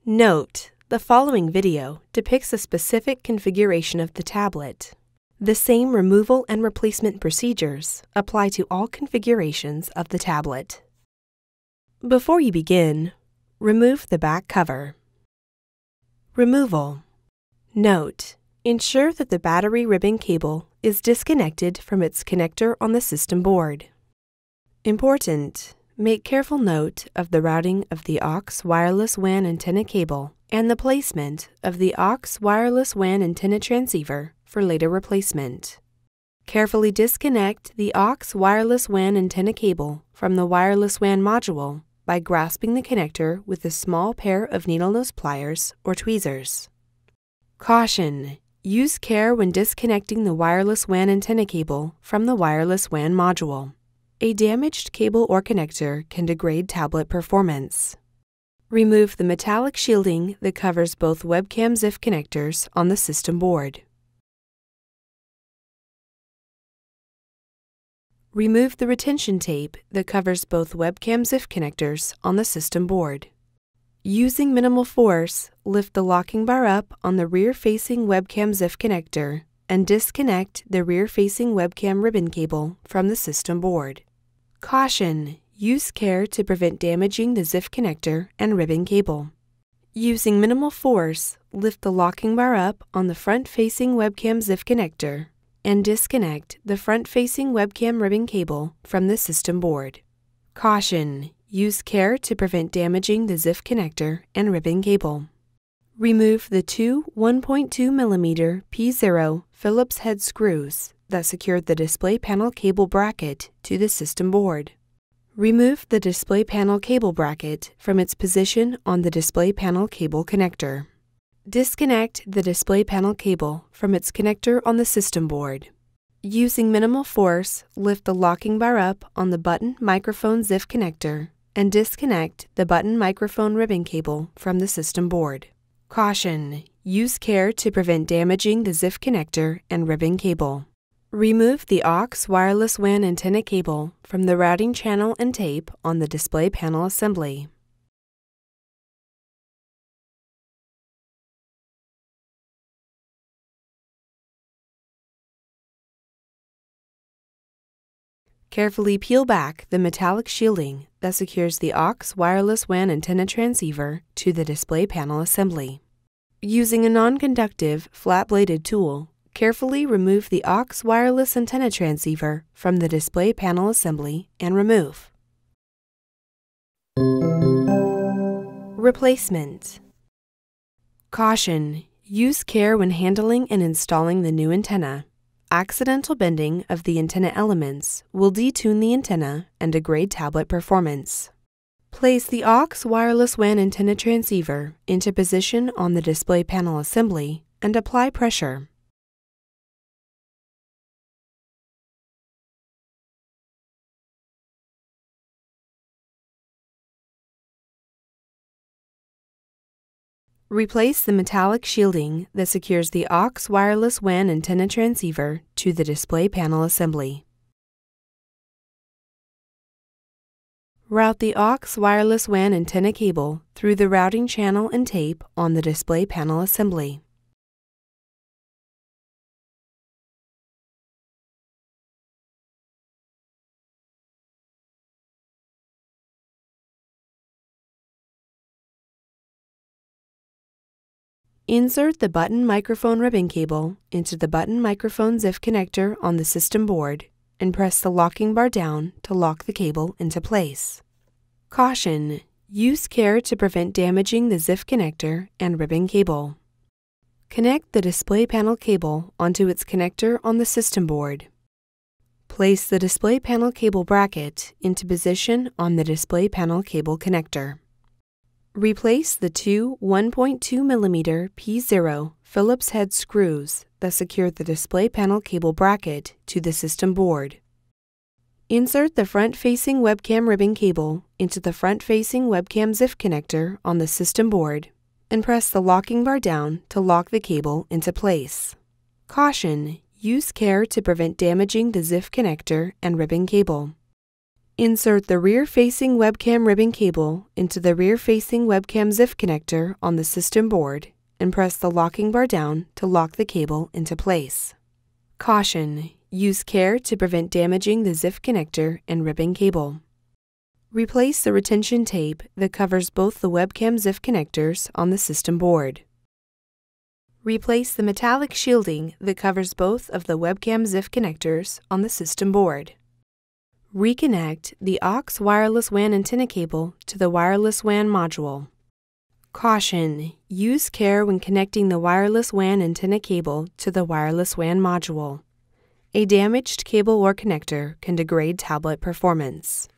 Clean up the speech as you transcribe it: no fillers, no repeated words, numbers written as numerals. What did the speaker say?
Note: the following video depicts a specific configuration of the tablet. The same removal and replacement procedures apply to all configurations of the tablet. Before you begin, remove the back cover. Removal. Note: ensure that the battery ribbon cable is disconnected from its connector on the system board. Important: make careful note of the routing of the aux wireless WAN antenna cable and the placement of the aux wireless WAN antenna transceiver for later replacement. Carefully disconnect the aux wireless WAN antenna cable from the wireless WAN module by grasping the connector with a small pair of needle nose pliers or tweezers. Caution: use care when disconnecting the wireless WAN antenna cable from the wireless WAN module. A damaged cable or connector can degrade tablet performance. Remove the metallic shielding that covers both webcam ZIF connectors on the system board. Remove the retention tape that covers both webcam ZIF connectors on the system board. Using minimal force, lift the locking bar up on the rear-facing webcam ZIF connector and disconnect the rear-facing webcam ribbon cable from the system board. Caution: use care to prevent damaging the ZIF connector and ribbon cable. Using minimal force, lift the locking bar up on the front-facing webcam ZIF connector and disconnect the front-facing webcam ribbon cable from the system board. Caution: use care to prevent damaging the ZIF connector and ribbon cable. Remove the two 1.2 mm P0 Phillips head screws that secured the display panel cable bracket to the system board. Remove the display panel cable bracket from its position on the display panel cable connector. Disconnect the display panel cable from its connector on the system board. Using minimal force, lift the locking bar up on the button microphone ZIF connector and disconnect the button microphone ribbon cable from the system board. Caution: use care to prevent damaging the ZIF connector and ribbon cable. Remove the aux wireless WAN antenna cable from the routing channel and tape on the display panel assembly. Carefully peel back the metallic shielding that secures the aux wireless WAN antenna transceiver to the display panel assembly. Using a non-conductive, flat-bladed tool, carefully remove the aux wireless antenna transceiver from the display panel assembly and remove. Replacement. Caution: use care when handling and installing the new antenna. Accidental bending of the antenna elements will detune the antenna and degrade tablet performance. Place the aux wireless WAN antenna transceiver into position on the display panel assembly and apply pressure. Replace the metallic shielding that secures the aux wireless WAN antenna transceiver to the display panel assembly. Route the aux wireless WAN antenna cable through the routing channel and tape on the display panel assembly. Insert the button microphone ribbon cable into the button microphone ZIF connector on the system board and press the locking bar down to lock the cable into place. Caution: use care to prevent damaging the ZIF connector and ribbon cable. Connect the display panel cable onto its connector on the system board. Place the display panel cable bracket into position on the display panel cable connector. Replace the two 1.2 mm P0 Phillips head screws that secure the display panel cable bracket to the system board. Insert the front-facing webcam ribbon cable into the front-facing webcam ZIF connector on the system board and press the locking bar down to lock the cable into place. Caution: use care to prevent damaging the ZIF connector and ribbon cable. Insert the rear-facing webcam ribbon cable into the rear-facing webcam ZIF connector on the system board and press the locking bar down to lock the cable into place. Caution: use care to prevent damaging the ZIF connector and ribbon cable. Replace the retention tape that covers both the webcam ZIF connectors on the system board. Replace the metallic shielding that covers both of the webcam ZIF connectors on the system board. Reconnect the aux wireless WAN antenna cable to the wireless WAN module. Caution: use care when connecting the wireless WAN antenna cable to the wireless WAN module. A damaged cable or connector can degrade tablet performance.